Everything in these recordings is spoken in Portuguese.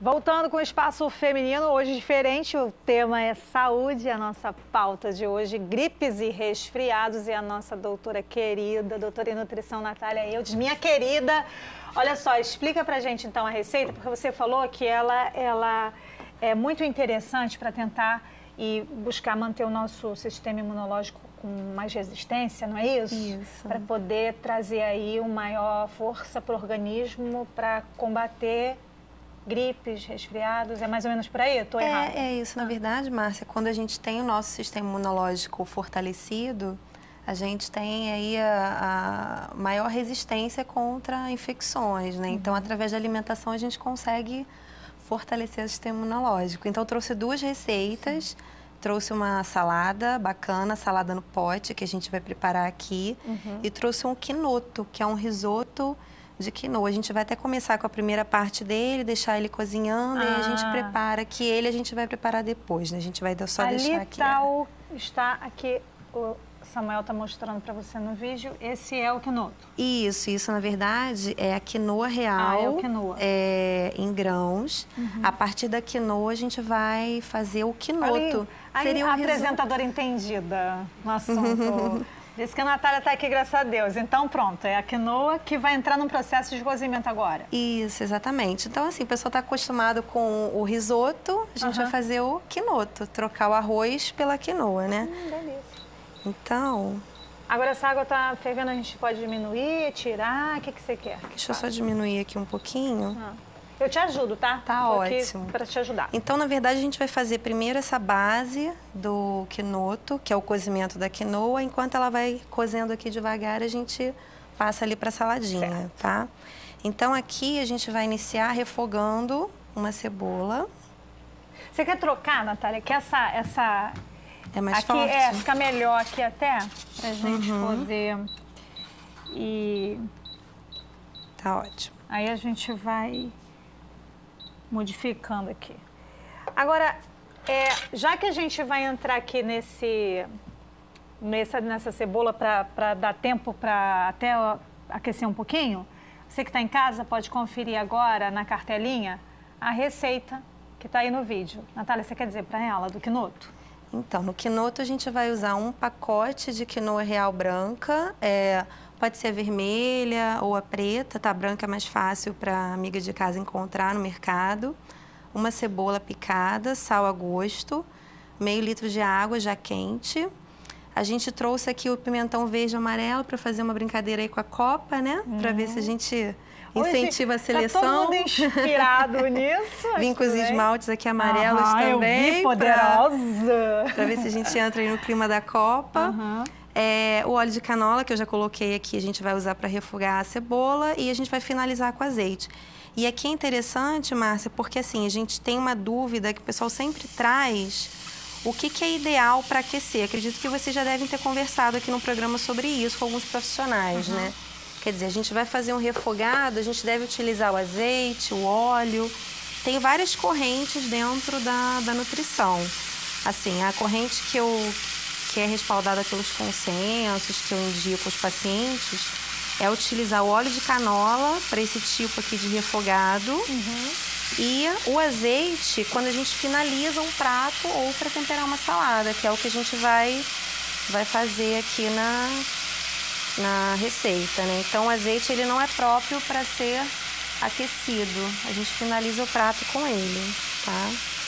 Voltando com o Espaço Feminino, hoje diferente, o tema é saúde, a nossa pauta de hoje, gripes e resfriados, e a nossa doutora querida, doutora em nutrição, Natália Eudes, minha querida. Olha só, explica pra gente então a receita, porque você falou que ela é muito interessante para tentar e buscar manter o nosso sistema imunológico com mais resistência, não é isso? Isso. Para poder trazer aí uma maior força para o organismo para combater gripes, resfriados, é mais ou menos por aí? Estou errada? É isso, na verdade, Márcia, quando a gente tem o nosso sistema imunológico fortalecido, a gente tem aí a maior resistência contra infecções, né? Então, através da alimentação, a gente consegue fortalecer o sistema imunológico. Então, eu trouxe duas receitas. Trouxe uma salada bacana, salada no pote, que a gente vai preparar aqui. E trouxe um quinoto, que é um risoto de quinoa. A gente vai até começar com a primeira parte dele, deixar ele cozinhando, e a gente prepara que ele a gente vai preparar depois, né? A gente vai só deixar aqui. Está aqui, o Samuel está mostrando para você no vídeo, esse é o quinoto. Isso na verdade é a quinoa real, é o quinoa. Em grãos. A partir da quinoa a gente vai fazer o quinoto. Seria a apresentadora entendida no assunto. Disse que a Natália está aqui, graças a Deus. Então, pronto, é a quinoa que vai entrar num processo de cozimento agora. Isso, exatamente. Então, assim, o pessoal está acostumado com o risoto, a gente vai fazer o quinoto, trocar o arroz pela quinoa, né? Delícia. Então... Agora, essa água está fervendo, a gente pode diminuir, tirar, o que você quer? Deixa eu só diminuir aqui um pouquinho. Eu te ajudo, tá? Tá ótimo. Para te ajudar. Então, na verdade, a gente vai fazer primeiro essa base do quinoto, que é o cozimento da quinoa. Enquanto ela vai cozendo aqui devagar, a gente passa ali para a saladinha, tá? Então, aqui a gente vai iniciar refogando uma cebola. Você quer trocar, Natália? Que essa... É mais aqui, forte? Fica melhor aqui até, pra gente poder... E... Tá ótimo. Aí a gente vai modificando aqui. Agora, já que a gente vai entrar aqui nessa cebola para dar tempo para até aquecer um pouquinho, você que está em casa pode conferir agora na cartelinha a receita que está aí no vídeo. Natália, você quer dizer para ela do quinoto? Então, no quinoto a gente vai usar um pacote de quinoa real branca, pode ser a vermelha ou a preta, tá? A branca é mais fácil para a amiga de casa encontrar no mercado. Uma cebola picada, sal a gosto, meio litro de água já quente. A gente trouxe aqui o pimentão verde e amarelo para fazer uma brincadeira aí com a copa, né? Para ver se a gente incentiva a seleção. Tá todo mundo inspirado nisso. Vim com os esmaltes aqui amarelos também. Eu vi, poderosa! Para ver se a gente entra aí no clima da copa. O óleo de canola, que eu já coloquei aqui, a gente vai usar para refogar a cebola e a gente vai finalizar com azeite. E aqui é interessante, Márcia, porque assim, a gente tem uma dúvida que o pessoal sempre traz, o que é ideal para aquecer. Acredito que vocês já devem ter conversado aqui no programa sobre isso com alguns profissionais, né? Quer dizer, a gente vai fazer um refogado, a gente deve utilizar o azeite, o óleo. Tem várias correntes dentro da nutrição. Assim, a corrente que é respaldada pelos consensos, que eu indico aos pacientes, é utilizar o óleo de canola para esse tipo aqui de refogado. E o azeite quando a gente finaliza um prato ou para temperar uma salada, que é o que a gente vai fazer aqui na receita, né? Então, o azeite ele não é próprio para ser aquecido. A gente finaliza o prato com ele, tá?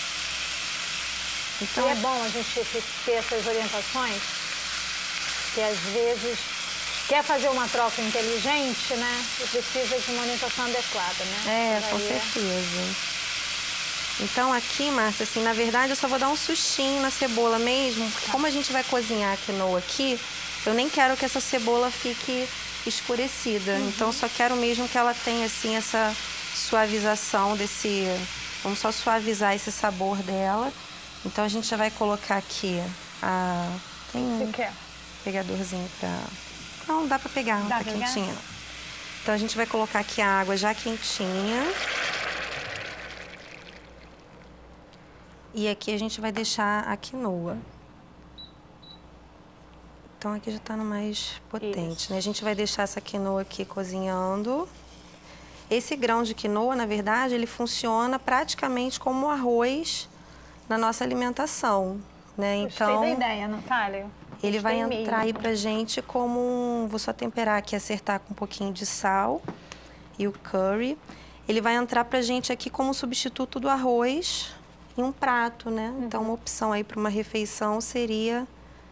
Então, é bom a gente ter essas orientações, que às vezes quer fazer uma troca inteligente, né? E precisa de uma orientação adequada, né? Com certeza. Então, aqui, Márcia, assim, na verdade, eu só vou dar um sustinho na cebola mesmo, porque como a gente vai cozinhar a quinoa aqui, eu nem quero que essa cebola fique escurecida. Então, eu só quero mesmo que ela tenha, assim, essa suavização desse... Vamos só suavizar esse sabor dela. Então, a gente já vai colocar aqui tem um pegadorzinho pra... Não, dá pra pegar, não tá quentinha. Então, a gente vai colocar aqui a água já quentinha. E aqui a gente vai deixar a quinoa. Então, aqui já tá no mais potente, né? A gente vai deixar essa quinoa aqui cozinhando. Esse grão de quinoa, na verdade, ele funciona praticamente como arroz na nossa alimentação, né? Gostei Então, da ideia, Natália. ele vai Gostei entrar aí mesmo. pra gente como vou só temperar aqui, acertar com um pouquinho de sal e o curry. Ele vai entrar pra gente aqui como substituto do arroz em um prato, né? Então, uma opção aí para uma refeição seria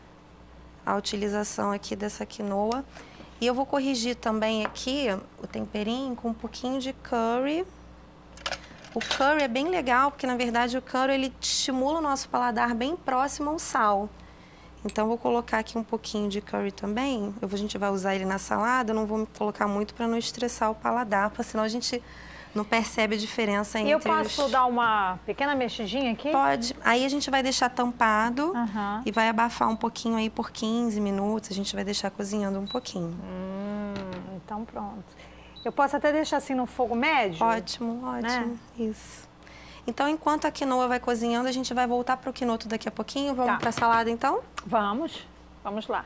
a utilização aqui dessa quinoa. E eu vou corrigir também aqui o temperinho com um pouquinho de curry. O curry é bem legal, porque na verdade o curry ele estimula o nosso paladar bem próximo ao sal. Então, vou colocar aqui um pouquinho de curry também. A gente vai usar ele na salada, eu não vou colocar muito para não estressar o paladar, porque senão a gente não percebe a diferença entre E eu posso dar uma pequena mexidinha aqui? Pode. Aí a gente vai deixar tampado Uhum. e vai abafar um pouquinho aí por 15 minutos. A gente vai deixar cozinhando um pouquinho. Então pronto. Eu posso até deixar assim no fogo médio? Ótimo, ótimo. Isso. Então, enquanto a quinoa vai cozinhando, a gente vai voltar para o quinoto daqui a pouquinho. Vamos para a salada, então? Vamos. Vamos lá.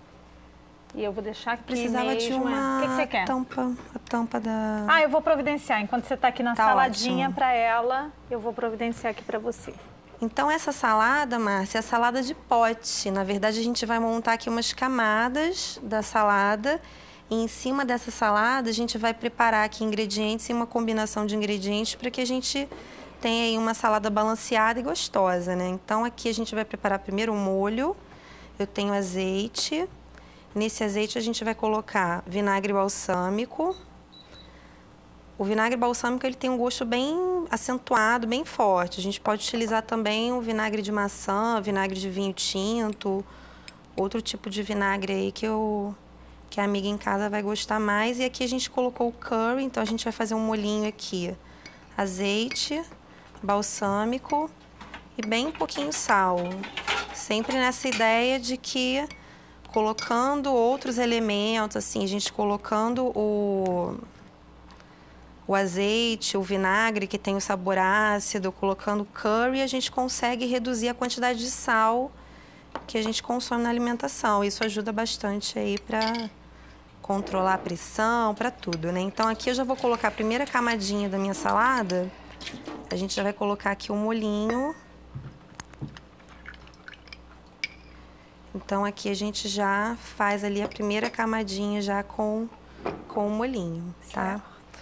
E eu vou deixar aqui Precisava mesmo. de uma O que você quer? a tampa da... Ah, eu vou providenciar. Enquanto você está aqui na Tá saladinha ótimo. para ela, eu vou providenciar aqui para você. Então, essa salada, Márcia, é a salada de pote. Na verdade, a gente vai montar aqui umas camadas da salada. E em cima dessa salada, a gente vai preparar aqui ingredientes e uma combinação de ingredientes para que a gente tenha aí uma salada balanceada e gostosa, né? Então, aqui a gente vai preparar primeiro o molho. Eu tenho azeite. Nesse azeite, a gente vai colocar vinagre balsâmico. O vinagre balsâmico ele tem um gosto bem acentuado, bem forte. A gente pode utilizar também o vinagre de maçã, vinagre de vinho tinto, outro tipo de vinagre aí que a amiga em casa vai gostar mais. E aqui a gente colocou o curry, então a gente vai fazer um molhinho aqui. Azeite, balsâmico e bem um pouquinho sal. Sempre nessa ideia de que colocando outros elementos, assim, a gente colocando o azeite, o vinagre, que tem o sabor ácido, colocando curry, a gente consegue reduzir a quantidade de sal que a gente consome na alimentação. Isso ajuda bastante aí para controlar a pressão, para tudo, né? Então, aqui eu já vou colocar a primeira camadinha da minha salada. A gente já vai colocar aqui o molhinho. Então, aqui a gente já faz ali a primeira camadinha já com o molhinho, tá?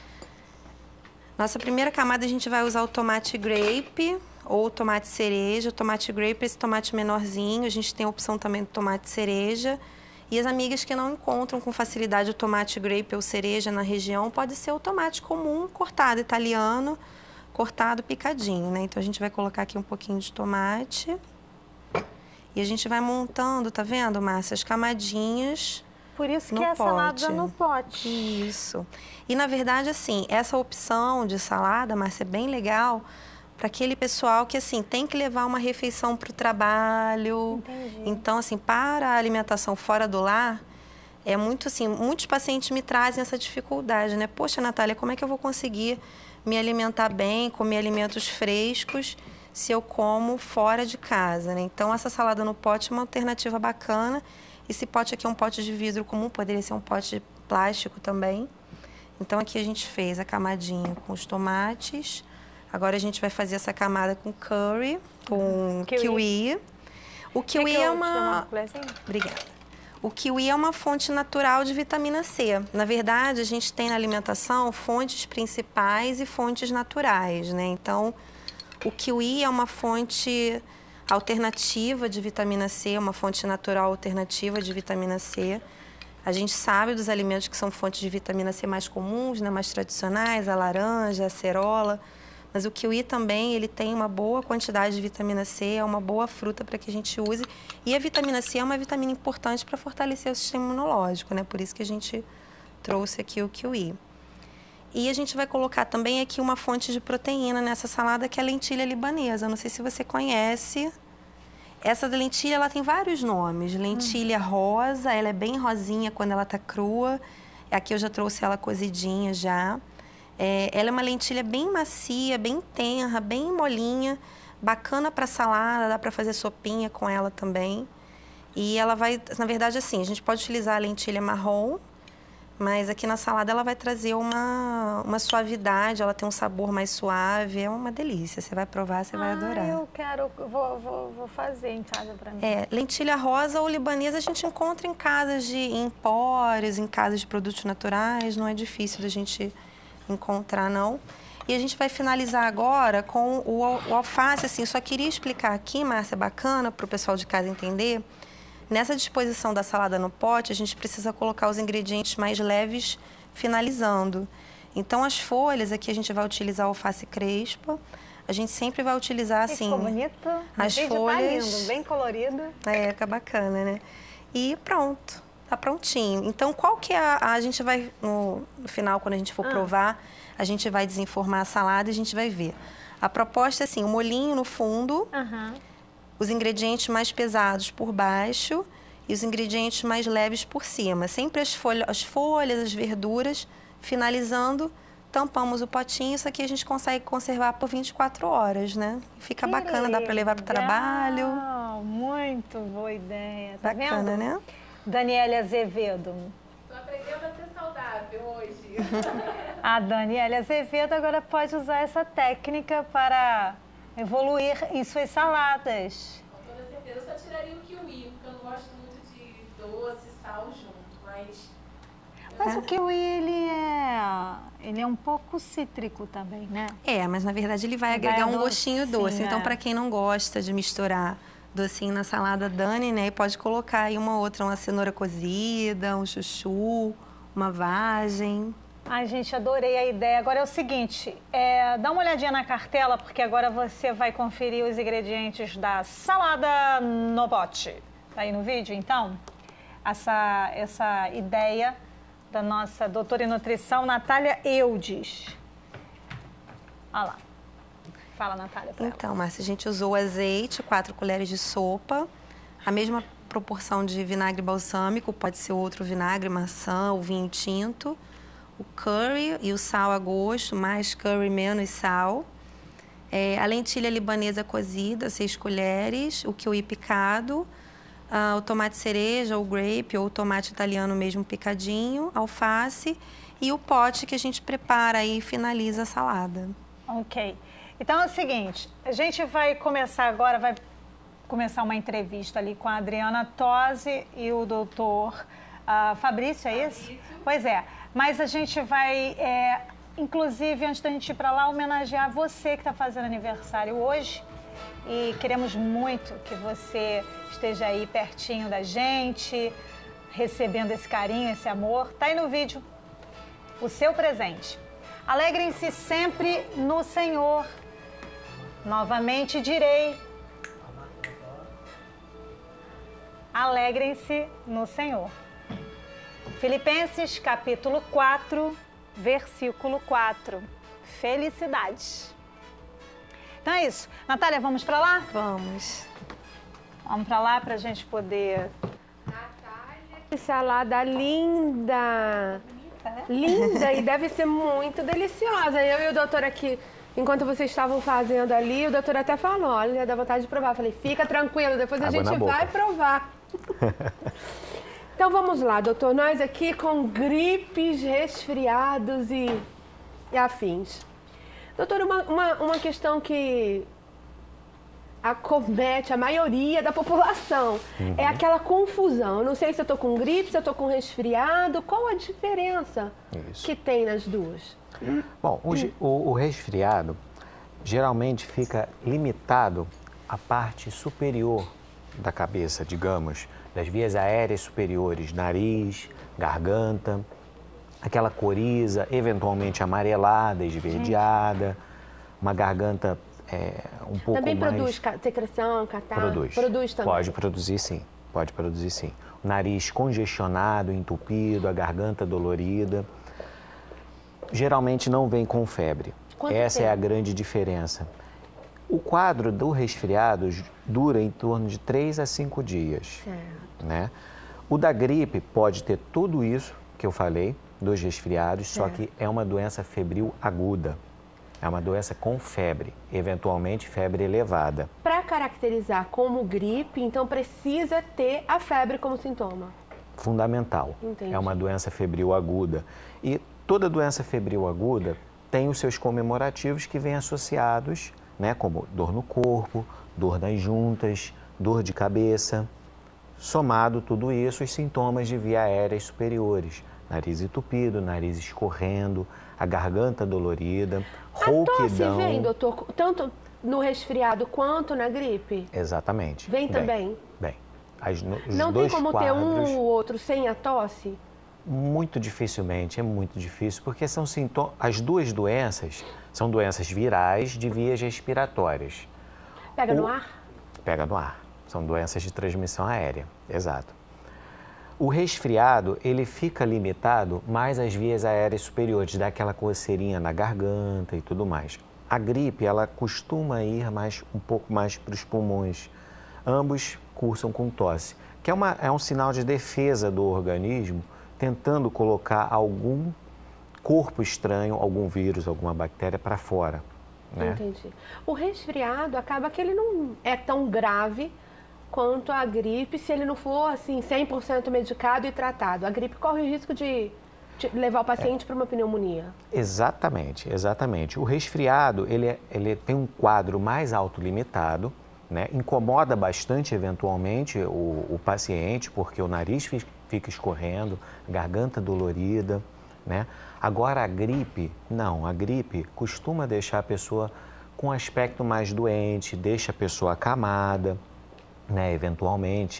Nossa primeira camada a gente vai usar o tomate grape ou o tomate cereja. O tomate grape é esse tomate menorzinho. A gente tem a opção também do tomate cereja. E as amigas que não encontram com facilidade o tomate grape ou cereja na região, pode ser o tomate comum, cortado, italiano, cortado, picadinho, né? Então, a gente vai colocar aqui um pouquinho de tomate. E a gente vai montando, tá vendo, Márcia? As camadinhas. Por isso no que é a pote. salada no pote. Isso. E, na verdade, assim, essa opção de salada, Márcia, é bem legal para aquele pessoal que, assim, tem que levar uma refeição para o trabalho. Entendi. Então, assim, para a alimentação fora do lar, é muito, assim, muitos pacientes me trazem essa dificuldade, né? Poxa, Natália, como é que eu vou conseguir me alimentar bem, comer alimentos frescos, se eu como fora de casa, né? Então, essa salada no pote é uma alternativa bacana. Esse pote aqui é um pote de vidro comum, poderia ser um pote de plástico também. Então, aqui a gente fez a camadinha com os tomates. Agora, a gente vai fazer essa camada com curry, com kiwi. O kiwi é uma... Obrigada. O kiwi é uma fonte natural de vitamina C. Na verdade, a gente tem na alimentação fontes principais e fontes naturais, né? Então, o kiwi é uma fonte alternativa de vitamina C, uma fonte natural alternativa de vitamina C. A gente sabe dos alimentos que são fontes de vitamina C mais comuns, né, mais tradicionais, a laranja, a acerola. Mas o kiwi também, ele tem uma boa quantidade de vitamina C, é uma boa fruta para que a gente use. E a vitamina C é uma vitamina importante para fortalecer o sistema imunológico, né? Por isso que a gente trouxe aqui o kiwi. E a gente vai colocar também aqui uma fonte de proteína nessa salada, que é a lentilha libanesa. Não sei se você conhece. Essa da lentilha, ela tem vários nomes. Lentilha rosa, ela é bem rosinha quando ela tá crua. Aqui eu já trouxe ela cozidinha já. Ela é uma lentilha bem macia, bem tenra, bem molinha. Bacana para salada, dá para fazer sopinha com ela também. E ela vai, na verdade, assim, a gente pode utilizar a lentilha marrom, Mas aqui na salada ela vai trazer uma suavidade, ela tem um sabor mais suave, é uma delícia. Você vai provar, você vai adorar. Eu quero, vou fazer em casa para mim. Lentilha rosa ou libanesa a gente encontra em casas de empórios, em casas de produtos naturais, não é difícil da gente encontrar, não. E a gente vai finalizar agora com o alface, assim, só queria explicar aqui, Márcia, bacana para o pessoal de casa entender. Nessa disposição da salada no pote, a gente precisa colocar os ingredientes mais leves finalizando. Então, as folhas, aqui a gente vai utilizar alface crespa. A gente sempre vai utilizar, assim... Ficou bonito. As folhas... Tá lindo, bem colorido. Fica bacana, né? E pronto, tá prontinho. Então, qual que é a gente vai, no final, quando a gente for provar, a gente vai desenformar a salada e a gente vai ver. A proposta é assim, o molhinho no fundo... Os ingredientes mais pesados por baixo e os ingredientes mais leves por cima. Sempre as folhas, as verduras, finalizando, tampamos o potinho. Isso aqui a gente consegue conservar por 24 horas, né? Fica bacana, dá para levar para o trabalho. Muito boa ideia. Tá bacana, vendo? Né? Daniela Azevedo. Estou aprendendo a ser saudável hoje. A Daniela Azevedo agora pode usar essa técnica para... evoluir em suas saladas. Com toda certeza. Eu só tiraria o kiwi, porque eu não gosto muito de doce, sal junto, Mas o kiwi, ele é um pouco cítrico também, né? Mas na verdade ele vai agregar um gostinho doce. Então, para quem não gosta de misturar docinho na salada, Dani, né? Pode colocar aí uma cenoura cozida, um chuchu, uma vagem. Ai, gente, adorei a ideia. Agora é o seguinte, dá uma olhadinha na cartela, porque agora você vai conferir os ingredientes da salada no pote. Tá aí no vídeo, então? Essa ideia da nossa doutora em nutrição, Natália Eudes. Olha lá. Fala, Natália, pra ela. Então, Márcia, a gente usou azeite, 4 colheres de sopa, a mesma proporção de vinagre balsâmico, pode ser outro vinagre, maçã ou vinho tinto, o curry e o sal a gosto, mais curry, menos sal. A lentilha libanesa cozida, 6 colheres, o kiwi picado, o tomate cereja, ou grape, ou o tomate italiano mesmo picadinho, alface e o pote que a gente prepara e finaliza a salada. Ok. Então é o seguinte, a gente vai começar agora, vai começar uma entrevista ali com a Adriana Tosi e o doutor Fabrício, é isso? Fabrício. Pois é. Mas a gente vai, inclusive, antes da gente ir para lá, homenagear você que está fazendo aniversário hoje. E queremos muito que você esteja aí pertinho da gente, recebendo esse carinho, esse amor. Tá aí no vídeo o seu presente. Alegrem-se sempre no Senhor. Novamente direi. Alegrem-se no Senhor. Filipenses, capítulo 4, versículo 4. Felicidade. Então é isso. Natália, vamos para lá? Vamos. Vamos para lá para a gente poder... Natália, que salada linda! Linda e deve ser muito deliciosa. Eu e o doutor aqui, enquanto vocês estavam fazendo ali, o doutor até falou, olha, dá vontade de provar. Eu falei, fica tranquilo, depois a gente vai provar. Então vamos lá, doutor, nós aqui com gripes, resfriados e afins. Doutor, uma questão que acomete a maioria da população é aquela confusão. Eu não sei se eu tô com gripe, se eu tô com resfriado, qual a diferença que tem nas duas? Bom, o resfriado geralmente fica limitado à parte superior da cabeça, digamos, das vias aéreas superiores, nariz, garganta, aquela coriza, eventualmente amarelada, esverdeada, uma garganta um pouco também mais... Também produz secreção, catarro? Produz também? Pode produzir sim, pode produzir sim. O nariz congestionado, entupido, a garganta dolorida. Geralmente não vem com febre. Essa é a grande diferença. O quadro do resfriado dura em torno de 3 a 5 dias. Certo. Né? O da gripe pode ter tudo isso que eu falei, dos resfriados, só que é uma doença febril aguda. É uma doença com febre, eventualmente febre elevada. Para caracterizar como gripe, então precisa ter a febre como sintoma? fundamental. Entendi. É uma doença febril aguda. E toda doença febril aguda tem os seus comemorativos que vêm associados, né, como dor no corpo, dor nas juntas, dor de cabeça. Somado tudo isso, os sintomas de via aérea superiores. Nariz entupido, nariz escorrendo, a garganta dolorida, rouquidão. A tosse vem, doutor, tanto no resfriado quanto na gripe? Exatamente. Vem também? Vem. Não tem como ter um ou outro sem a tosse? Muito dificilmente, é muito difícil, porque são sintomas. As duas doenças são doenças virais de vias respiratórias. Pega no ar? Pega no ar. São doenças de transmissão aérea, exato. O resfriado, ele fica limitado mais às vias aéreas superiores, dá aquela coceirinha na garganta e tudo mais. A gripe, ela costuma ir um pouco mais para os pulmões. Ambos cursam com tosse, que é um sinal de defesa do organismo, tentando colocar algum corpo estranho, algum vírus, alguma bactéria para fora. Né? Entendi. O resfriado acaba que ele não é tão grave quanto a gripe, se ele não for assim 100% medicado e tratado. A gripe corre o risco de levar o paciente para uma pneumonia. Exatamente, exatamente. O resfriado, ele tem um quadro mais autolimitado, né? Incomoda bastante eventualmente o paciente, porque o nariz fica escorrendo, garganta dolorida, né? Agora a gripe, não, a gripe costuma deixar a pessoa com aspecto mais doente, deixa a pessoa acamada, né, eventualmente.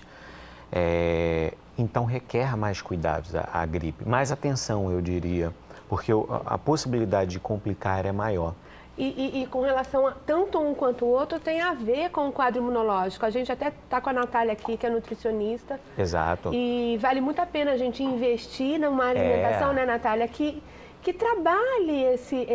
Então requer mais cuidados a gripe, mais atenção, eu diria, porque a possibilidade de complicar é maior. E com relação a tanto um quanto o outro, tem a ver com o quadro imunológico. A gente até está com a Natália aqui, que é nutricionista. Exato. E vale muito a pena a gente investir numa alimentação, né, Natália, que trabalhe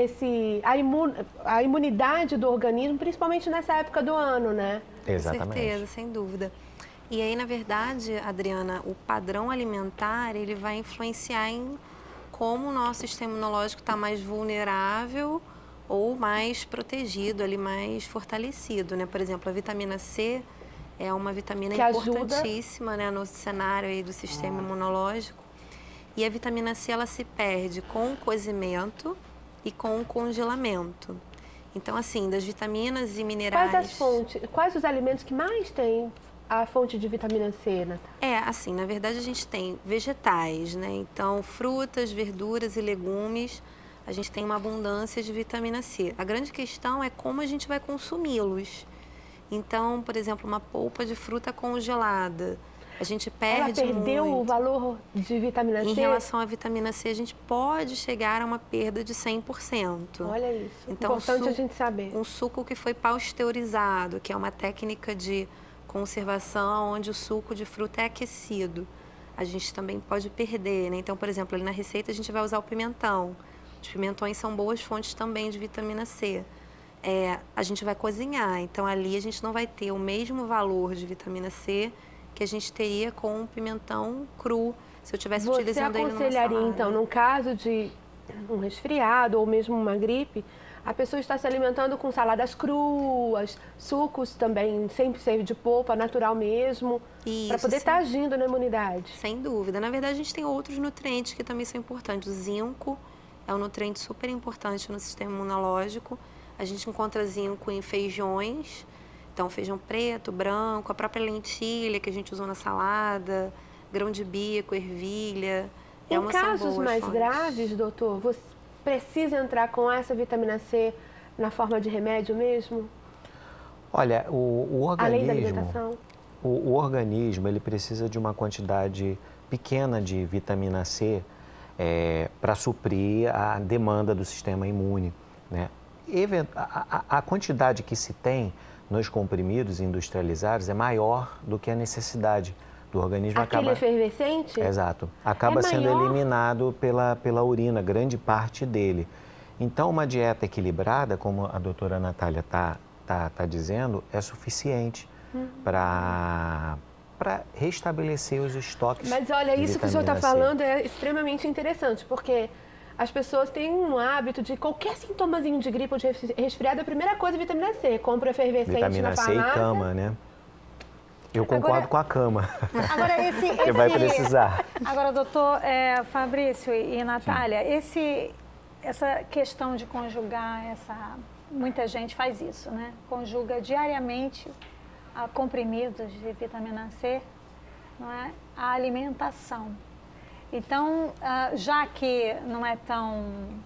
a imunidade do organismo, principalmente nessa época do ano, né? Exatamente. Com certeza, sem dúvida. E aí, na verdade, Adriana, o padrão alimentar, ele vai influenciar em como o nosso sistema imunológico está mais vulnerável ou mais protegido, ali, mais fortalecido, né? Por exemplo, a vitamina C é uma vitamina que importantíssima, né, no cenário aí do sistema imunológico. E a vitamina C, ela se perde com o cozimento e com o congelamento. Então, assim, das vitaminas e minerais... Quais as fontes, quais os alimentos que mais têm a fonte de vitamina C, Natália? Assim, na verdade a gente tem vegetais, né? Então, frutas, verduras e legumes, a gente tem uma abundância de vitamina C. A grande questão é como a gente vai consumi-los. Então, por exemplo, uma polpa de fruta congelada, a gente perde Ela perdeu muito. O valor de vitamina C? Em relação à vitamina C, a gente pode chegar a uma perda de 100%. Olha isso, então, importante a gente saber. Um suco que foi pasteurizado, que é uma técnica de conservação onde o suco de fruta é aquecido, a gente também pode perder, né? Então, por exemplo, ali na receita a gente vai usar o pimentão. Os pimentões são boas fontes também de vitamina C. A gente vai cozinhar, então ali a gente não vai ter o mesmo valor de vitamina C que a gente teria com um pimentão cru, se eu estivesse utilizando ele numa salada. Você aconselharia, então, num caso de um resfriado ou mesmo uma gripe, a pessoa está se alimentando com saladas cruas, sucos também, sempre serve de polpa, natural mesmo, para poder estar agindo na imunidade? Sem dúvida. Na verdade, a gente tem outros nutrientes que também são importantes. O zinco é um nutriente super importante no sistema imunológico. A gente encontra zinco em feijões, então feijão preto, branco, a própria lentilha que a gente usou na salada, grão de bico, ervilha. Em casos mais graves, doutor, você precisa entrar com essa vitamina C na forma de remédio mesmo? Olha, o organismo... Além da alimentação? O organismo, ele precisa de uma quantidade pequena de vitamina C para suprir a demanda do sistema imune, né? A quantidade que se tem nos comprimidos industrializados é maior do que a necessidade do organismo. Aquele efervescente? Exato. Acaba sendo eliminado pela urina, grande parte dele. Então, uma dieta equilibrada, como a doutora Natália tá dizendo, é suficiente para restabelecer os estoques. Mas olha, isso que o senhor está falando é extremamente interessante, porque as pessoas têm um hábito de qualquer sintomazinho de gripe ou de resfriado, a primeira coisa é vitamina C. Compra efervescente vitamina na C farmácia. E cama, né? Eu concordo com a cama. Agora, Você vai precisar. Agora, doutor Fabrício e Natália, essa questão de conjugar, muita gente faz isso, né? Conjuga diariamente a comprimidos de vitamina C, não é? A alimentação. Então, já que não é tão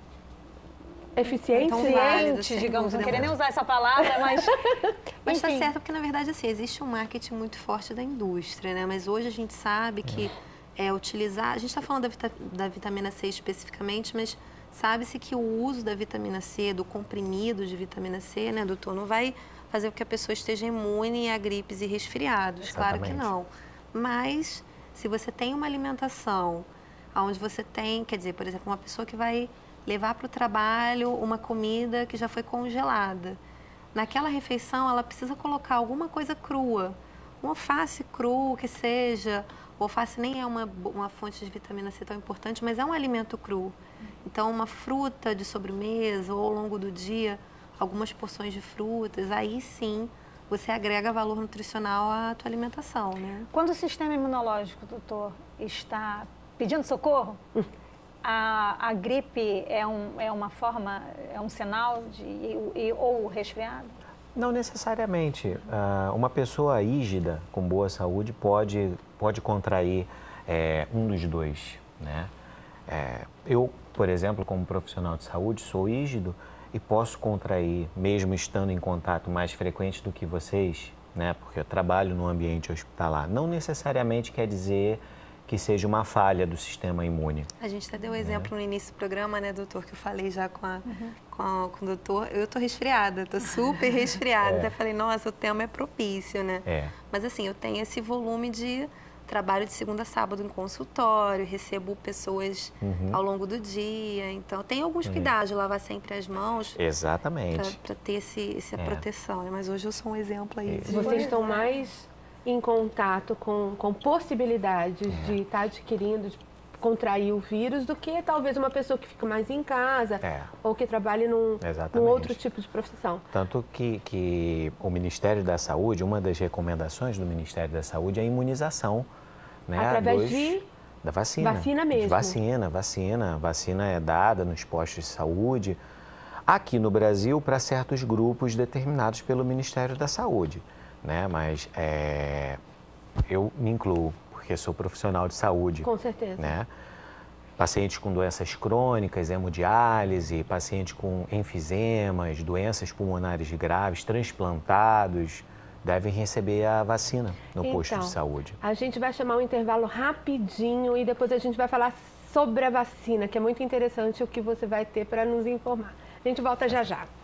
eficiente, digamos, não queria nem usar essa palavra, mas... Mas está certo, porque na verdade assim, existe um marketing muito forte da indústria, né? Mas hoje a gente sabe que utilizar... A gente está falando da vitamina C especificamente, mas sabe-se que o uso da vitamina C, do comprimido de vitamina C, né, doutor, não vai fazer com que a pessoa esteja imune a gripes e resfriados. Exatamente. Claro que não. Mas, se você tem uma alimentação onde você tem, quer dizer, por exemplo, uma pessoa que vai levar para o trabalho uma comida que já foi congelada. Naquela refeição, ela precisa colocar alguma coisa crua, um alface cru que seja. O alface nem é uma fonte de vitamina C tão importante, mas é um alimento cru. Então, uma fruta de sobremesa ou ao longo do dia, algumas porções de frutas, aí sim você agrega valor nutricional à tua alimentação, né? Quando o sistema imunológico, doutor, está pedindo socorro, a gripe é uma forma, é um sinal ou resfriado? Não necessariamente. Uma pessoa rígida, com boa saúde, pode contrair um dos dois, né? Eu, por exemplo, como profissional de saúde, sou rígido e posso contrair, mesmo estando em contato mais frequente do que vocês, né? Porque eu trabalho no ambiente hospitalar. Não necessariamente quer dizer que seja uma falha do sistema imune. A gente até deu exemplo no início do programa, né, doutor, que eu falei já com o doutor. Eu tô resfriada, tô super resfriada. Até falei, nossa, o tema é propício, né? Mas assim, eu tenho esse volume de trabalho de segunda a sábado em consultório, recebo pessoas ao longo do dia. Então, tem alguns cuidados, lavar sempre as mãos. Exatamente. Para ter essa proteção, né? Mas hoje eu sou um exemplo aí. Vocês estão mais em contato com possibilidades de estar adquirindo, de contrair o vírus, do que talvez uma pessoa que fica mais em casa ou que trabalhe num outro tipo de profissão. Tanto que o Ministério da Saúde, uma das recomendações do Ministério da Saúde é a imunização, né? Através da vacina. Vacina mesmo. Vacina é dada nos postos de saúde. Aqui no Brasil, para certos grupos determinados pelo Ministério da Saúde, né? Mas eu me incluo, porque sou profissional de saúde. Com certeza. Né? Pacientes com doenças crônicas, hemodiálise, pacientes com enfisemas, doenças pulmonares graves, transplantados, devem receber a vacina no posto de saúde. A gente vai chamar um intervalo rapidinho e depois a gente vai falar sobre a vacina, que é muito interessante o que você vai ter para nos informar. A gente volta já já.